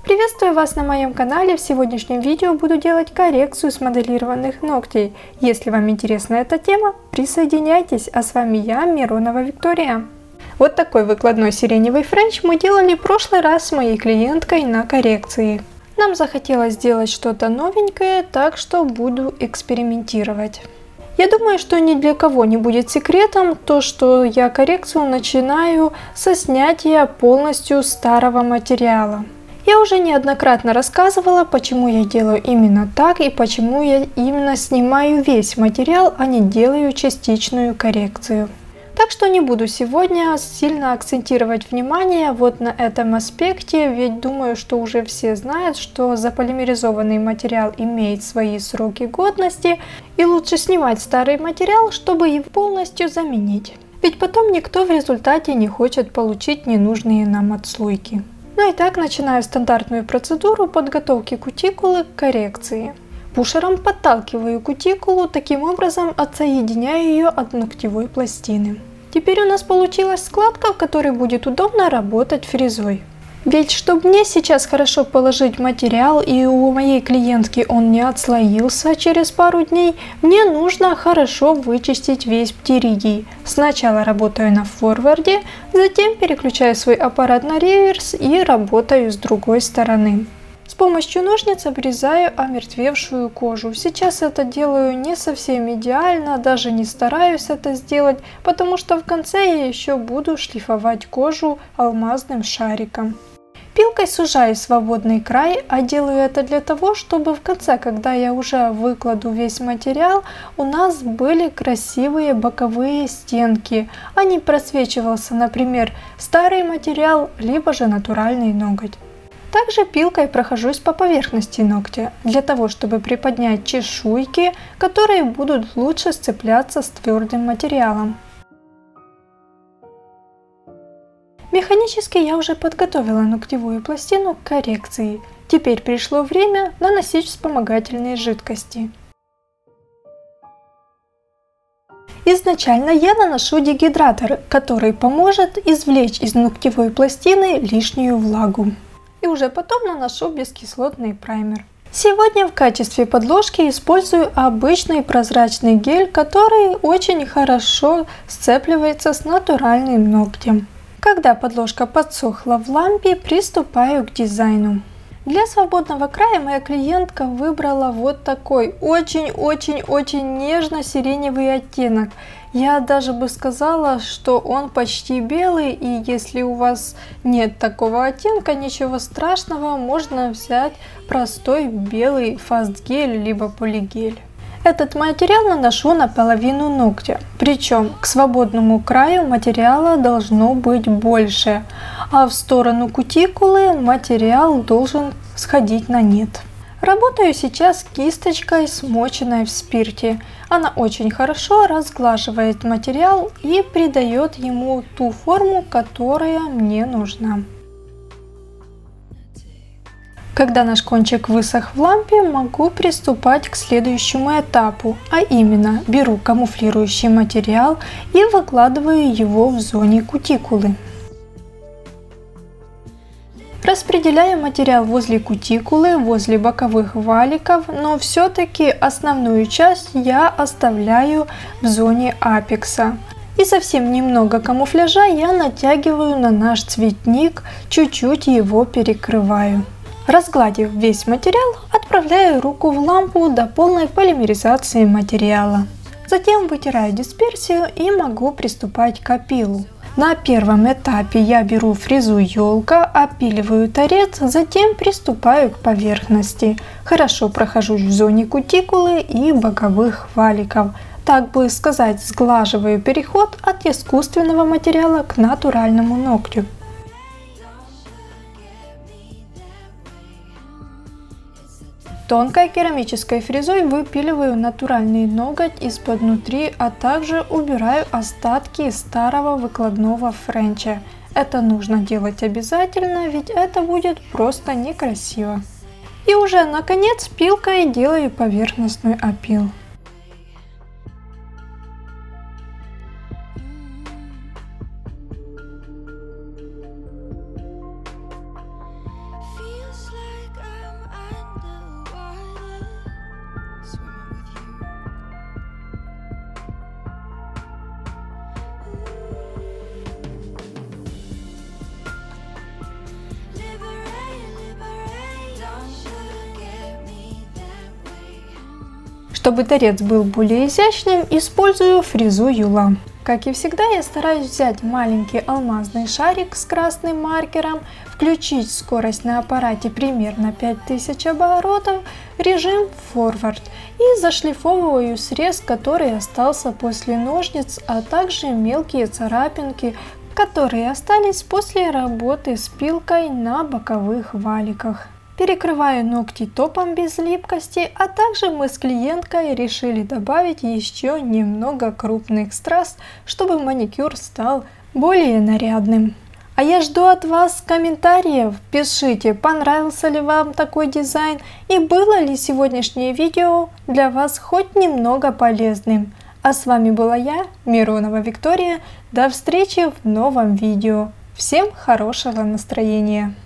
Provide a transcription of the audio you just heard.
Приветствую вас на моем канале. В сегодняшнем видео буду делать коррекцию смоделированных ногтей. Если вам интересна эта тема, присоединяйтесь. А с вами я, Миронова Виктория. Вот такой выкладной сиреневый френч мы делали в прошлый раз с моей клиенткой на коррекции. Нам захотелось сделать что-то новенькое, так что буду экспериментировать. Я думаю, что ни для кого не будет секретом то, что я коррекцию начинаю со снятия полностью старого материала. Я уже неоднократно рассказывала, почему я делаю именно так и почему я именно снимаю весь материал, а не делаю частичную коррекцию. Так что не буду сегодня сильно акцентировать внимание вот на этом аспекте, ведь думаю, что уже все знают, что заполимеризованный материал имеет свои сроки годности, и лучше снимать старый материал, чтобы его полностью заменить. Ведь потом никто в результате не хочет получить ненужные нам отслойки. Ну и так начинаю стандартную процедуру подготовки кутикулы к коррекции. Пушером подталкиваю кутикулу, таким образом отсоединяя ее от ногтевой пластины. Теперь у нас получилась складка, в которой будет удобно работать фрезой. Ведь чтобы мне сейчас хорошо положить материал и у моей клиентки он не отслоился через пару дней, мне нужно хорошо вычистить весь птеригий. Сначала работаю на форварде, затем переключаю свой аппарат на реверс и работаю с другой стороны. С помощью ножниц обрезаю омертвевшую кожу. Сейчас это делаю не совсем идеально, даже не стараюсь это сделать, потому что в конце я еще буду шлифовать кожу алмазным шариком. Пилкой сужаю свободный край, а делаю это для того, чтобы в конце, когда я уже выкладу весь материал, у нас были красивые боковые стенки, а не просвечивался, например, старый материал, либо же натуральный ноготь. Также пилкой прохожусь по поверхности ногтя, для того, чтобы приподнять чешуйки, которые будут лучше сцепляться с твердым материалом. Механически я уже подготовила ногтевую пластину к коррекции. Теперь пришло время наносить вспомогательные жидкости. Изначально я наношу дегидратор, который поможет извлечь из ногтевой пластины лишнюю влагу. И уже потом наношу бескислотный праймер. Сегодня в качестве подложки использую обычный прозрачный гель, который очень хорошо сцепливается с натуральным ногтем. Когда подложка подсохла в лампе, приступаю к дизайну. Для свободного края моя клиентка выбрала вот такой очень нежно-сиреневый оттенок. Я даже бы сказала, что он почти белый, и если у вас нет такого оттенка, ничего страшного, можно взять простой белый фастгель либо полигель. Этот материал наношу на половину ногтя, причем к свободному краю материала должно быть больше, а в сторону кутикулы материал должен сходить на нет. Работаю сейчас кисточкой, смоченной в спирте. Она очень хорошо разглаживает материал и придает ему ту форму, которая мне нужна. Когда наш кончик высох в лампе, могу приступать к следующему этапу, а именно беру камуфлирующий материал и выкладываю его в зоне кутикулы. Распределяю материал возле кутикулы, возле боковых валиков, но все-таки основную часть я оставляю в зоне апекса. И совсем немного камуфляжа я натягиваю на наш цветник, чуть-чуть его перекрываю. Разгладив весь материал, отправляю руку в лампу до полной полимеризации материала. Затем вытираю дисперсию и могу приступать к опилу. На первом этапе я беру фрезу елка, опиливаю торец, затем приступаю к поверхности. Хорошо прохожусь в зоне кутикулы и боковых валиков. Так бы сказать, сглаживаю переход от искусственного материала к натуральному ногтю. Тонкой керамической фрезой выпиливаю натуральный ноготь из-под внутри, а также убираю остатки старого выкладного френча. Это нужно делать обязательно, ведь это будет просто некрасиво. И уже наконец пилкой делаю поверхностный опил. Feels like Чтобы торец был более изящным, использую фрезу Юла. Как и всегда, я стараюсь взять маленький алмазный шарик с красным маркером, включить скорость на аппарате примерно 5000 оборотов, режим Forward, и зашлифовываю срез, который остался после ножниц, а также мелкие царапинки, которые остались после работы с пилкой на боковых валиках. Перекрываю ногти топом без липкости, а также мы с клиенткой решили добавить еще немного крупных страз, чтобы маникюр стал более нарядным. А я жду от вас комментариев. Пишите, понравился ли вам такой дизайн и было ли сегодняшнее видео для вас хоть немного полезным. А с вами была я, Миронова Виктория. До встречи в новом видео. Всем хорошего настроения!